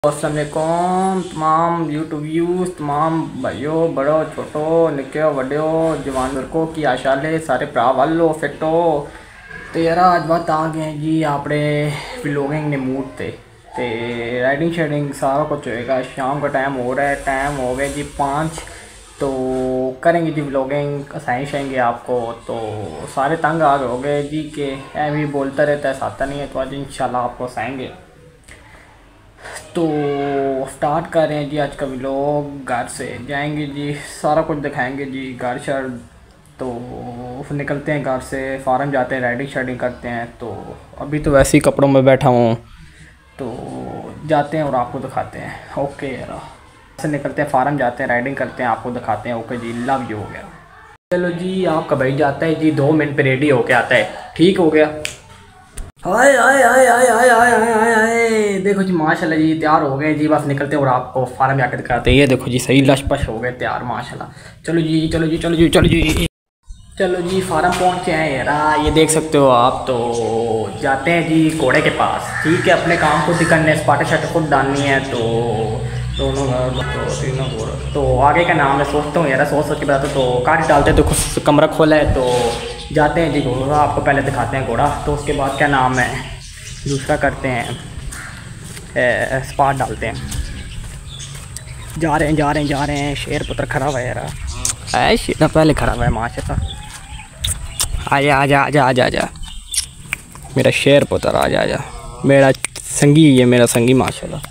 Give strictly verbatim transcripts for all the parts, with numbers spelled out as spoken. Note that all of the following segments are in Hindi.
अस्सलाम वालेकुम तमाम यूट्यूब व्यूज़, तमाम भाइयों बड़ो छोटो निक्के वड्डो जवान लड़कों की आशाले सारे भरा वालो फिटो तो यार अज बात आ गए जी अपने व्लॉगिंग ने मूड ते ते राइडिंग शेडिंग सारा कुछ होएगा। शाम का टाइम हो रहा है, टाइम हो गया जी पाँच, तो करेंगे जी व्लॉगिंग, हंसाएंगे आपको। तो सारे तंग आ गए हो गए जी के ऐ भी बोलता रहता है साता नहीं है, तो आज इंशाल्लाह आपको हंसाएंगे। तो स्टार्ट कर रहे हैं जी आज का व्लॉग। घर से जाएंगे जी, सारा कुछ दिखाएंगे जी घर शहर। तो निकलते हैं घर से, फार्म जाते हैं, राइडिंग शाइडिंग करते हैं। तो अभी तो वैसे ही कपड़ों में बैठा हूँ, तो जाते हैं और आपको दिखाते हैं। ओके यार से निकलते हैं, फार्म जाते हैं, राइडिंग करते हैं, आपको दिखाते हैं। ओके जी, लव यू हो गया। चलो जी, आपका भाई जाता है जी, दो मिनट पे रेडी होके आता है। ठीक हो गया। हाय हाय हाय हाय हाय हाय हाय हाय हाय देखो जी माशाल्लाह जी तैयार हो गए जी, बस निकलते हैं और आपको फार्म जाकर दिखाते हैं। ये देखो जी सही लशपश हो गए तैयार माशाल्लाह। चलो जी चलो जी चलो जी चलो जी चलो जी फार्म पहुंचे हैं यार, ये देख सकते हो आप। तो जाते हैं जी घोड़े के पास। ठीक है, अपने काम खुद ही करने, स्पाटा शट खुद डालनी है। तो दोनों तो तीनों घोड़ा, तो आगे का नाम मैं सोचता हूँ यार, सोच सोच के बताता। तो काट डालते तो कुछ कमरा खोला है, तो जाते हैं जी घोड़ा। आपको पहले दिखाते हैं घोड़ा, तो उसके बाद क्या नाम है दूसरा करते हैं, स्पाट डालते हैं। जा रहे हैं जा रहे हैं जा रहे हैं शेर पुत्र खड़ा हुआ है यार, ऐ शेर पहले खड़ा हुआ है माशाल्लाह। आजा आजा आजा आजा आजा मेरा शेर पुत्र, आजा आजा मेरा संगी, ये मेरा संगी माशाल्लाह।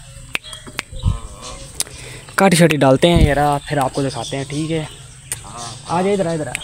काटी शटी डालते हैं यार, फिर आपको दिखाते हैं। ठीक है, आ जाए इधर इधर।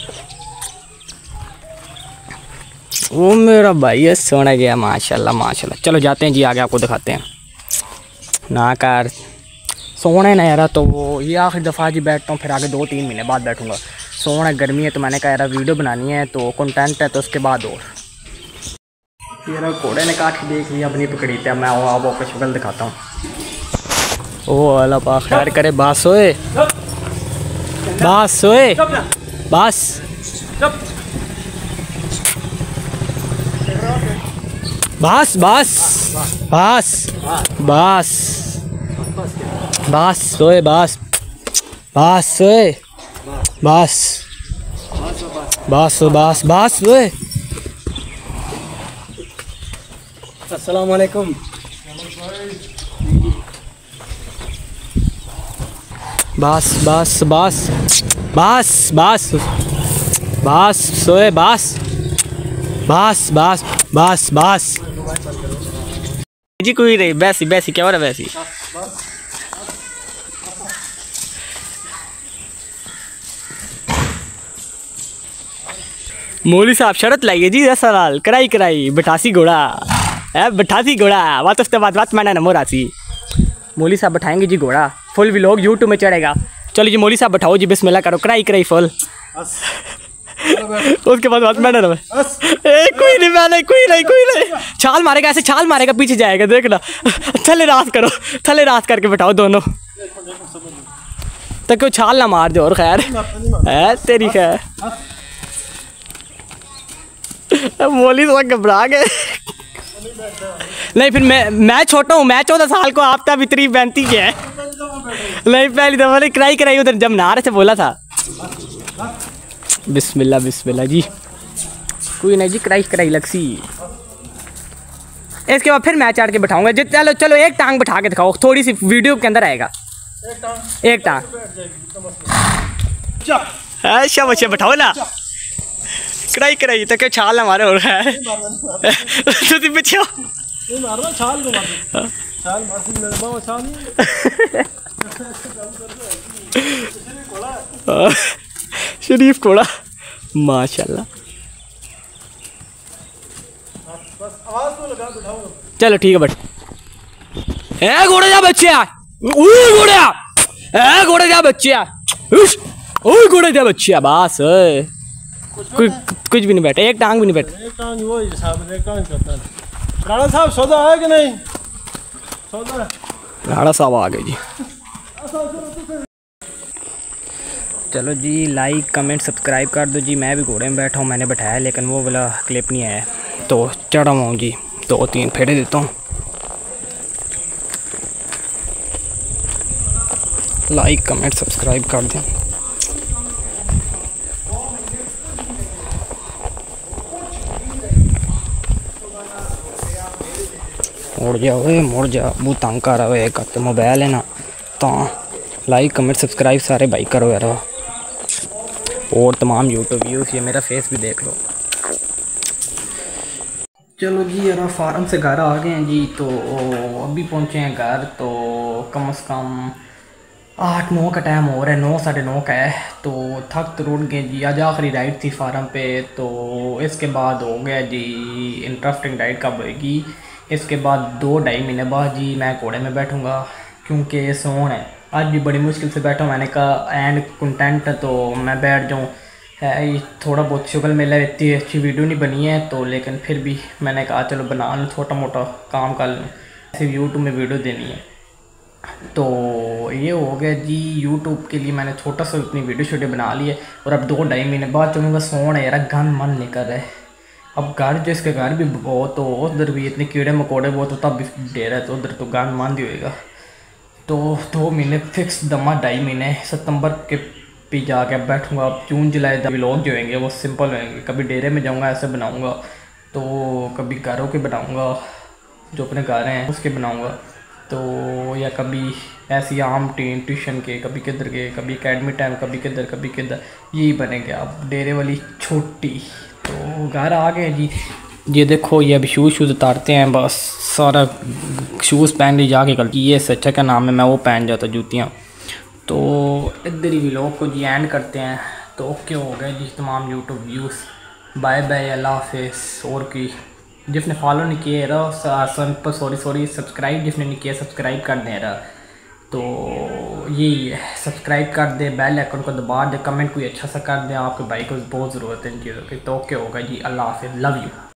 वो मेरा भाई है, सोना गया माशाल्लाह माशाल्लाह। चलो जाते हैं जी आगे, आपको दिखाते हैं। ना कर सोना है ना यार, तो वो ये आखिरी दफ़ा जी बैठता हूँ, फिर आगे दो तीन महीने बाद बैठूँगा। सोना गर्मी है, तो मैंने कहा यार वीडियो बनानी है, तो कंटेंट है, तो उसके बाद और यार घोड़े ने काट के देख लिया, अपनी पकड़ी थे। मैं वो आपको शक्ल दिखाता हूँ। ओ अल्लाह पाक खैर करे। बास सोए बास सोए बास बास बास बास बास बास सोए बास बास सोए बास बास बास बास सोए। अस्सलाम वालेकुम। बास बास बास बास बास बास सोए बास बास बास बास बास जी कोई नहीं, वैसी वैसी क्या हो रहा है वैसी। मौली साहब शरत लाइए जी, दस साल कराई कराई बठासी घोड़ा है, बठासी घोड़ा बात उसके बाद बात मैंने नमो रासी। मौली साहब बैठाएंगे जी घोड़ा, फुल व्लॉग यूट्यूब में चढ़ेगा। चलो जी मौली साहब बैठाओ जी, बिस्मिल्लाह करो, कराई कराई फुल। उसके बाद बात मैंने ए कोई नहीं, मैंने कोई नहीं कोई नहीं। छाल मारेगा, ऐसे छाल मारेगा, पीछे जाएगा देखना। थले रात करो, थले रात करके बैठाओ दोनों, तक कोई छाल ना मार दो। और खैर है तेरी खैर। मौली साहब घबरा गए। नहीं फिर मैं मैं छोटा हूँ, मैं चौदह साल को, आप तब इतनी पैंती के है। नहीं पहली दफा नहीं कराई कराई उधर जब नारे से बोला था। बिस्मिल्लाह बिस्मिल्लाह जी, कोई नहीं जी, कराई कराई लगसी। इसके बाद फिर मैं चढ़ के बैठाऊंगा जी। चलो चलो एक टांग बैठा के दिखाओ, थोड़ी सी वीडियो के अंदर आएगा। एक टांग अच्छा बच्चे बैठाओ ना, कराई कराई तो क्या छाल हमारे हो रहा है। तो पीछे शरीफ घोड़ा माशाल्लाह। चलो ठीक है बट ए घोड़े जा बच्चे, घोड़े ए घोड़े जा बच्चे, ओए घोड़े जा बच्चे। बस कुछ कुछ भी नहीं बैठा, एक टांग भी नहीं बैठा। एक टांग वो ही साहब, एक टांग करता है। राणा साहब सौदा है कि नहीं? सौदा राणा साहब आ गए जी। चलो जी लाइक कमेंट सब्सक्राइब कर दो जी। मैं भी घोड़े में बैठा हूँ, मैंने बैठाया लेकिन वो वाला क्लिप नहीं आया, तो चढ़ा हुआ हूँ जी। दो तीन फेरे देता हूँ। लाइक कमेंट सब्सक्राइब कर दें। मुड़ जा वे मुड़ जा बू तंग कर रहा है एक मोबाइल है ना तो लाइक कमेंट सब्सक्राइब सारे भाई करो यार। और तमाम यूट्यूब व्यूज़ ये मेरा फेस भी देख लो। चलो जी यार फार्म से घर आ गए हैं जी। तो अभी पहुँचे हैं घर तो कम से कम आठ नौ का टाइम हो रहा है, नौ साढ़े नौ का है। तो थक तो रुट गए जी। आज आखिरी राइड थी फार्म पे। तो इसके बाद हो गया जी इंटरेस्टिंग राइड कब होएगी। इसके बाद दो ढाई महीने बाद जी मैं घोड़े में बैठूँगा क्योंकि सोन है। आज भी बड़ी मुश्किल से बैठा हूँ। मैंने कहा एंड कंटेंट तो मैं बैठ जाऊँ है ये थोड़ा बहुत शुगर मेला इतनी अच्छी वीडियो नहीं बनी है तो लेकिन फिर भी मैंने कहा चलो बना लूँ, छोटा मोटा काम कर लूँ, सिर्फ यूट्यूब में वीडियो देनी है। तो ये हो गया जी यूट्यूब के लिए मैंने छोटा सा अपनी वीडियो शूडियो बना ली है। और अब दो ढाई महीने बाद चलूँगा सोन है यार, गन मन निकल रहा है। अब घर जिसके घर भी बहुत तो उधर भी इतने कीड़े मकोड़े बहुत तो तब भी डेर है तो उधर तो गन मन ही होएगा। तो दो महीने फिक्स दमा ढाई महीने सितंबर के भी जाके बैठूँगा। अब जून जुलाई का व्लॉग जो होंगे वो सिंपल होंगे। कभी डेरे में जाऊँगा ऐसे बनाऊँगा, तो कभी घरों के बनाऊँगा जो अपने घर हैं उसके बनाऊँगा, तो या कभी ऐसी आम टीन ट्यूशन के, कभी किधर के, कभी एकेडमी टाइम, कभी किधर कभी किधर, यही बनेंगे। अब डेरे वाली छोटी। तो घर आ गए जी। ये देखो ये अभी शूज़ शूज़ उतारते हैं, बस सारा शूज़ पहन ली जाके कल ये सच्चा क्या नाम है मैं वो पहन जाता जूतियाँ। तो इधर ही व्लॉग को जी एंड करते हैं। तो ओके हो गए जी तमाम यूट्यूब व्यूज़। बाय बाय अल्लाह हाफिज़। और की जिसने फॉलो नहीं किए रहा सिंपल सॉरी सॉरी सब्सक्राइब जिसने नहीं किया सब्सक्राइब कर दे रहा। तो यही है सब्सक्राइब कर दे, बेल आइकन को दबा दे, कमेंट कोई अच्छा सा कर दें, आपके भाई को बहुत ज़रूरत है इन चीज़ों की। तो ओके होगा जी, अल्लाह हाफिज़, लव यू।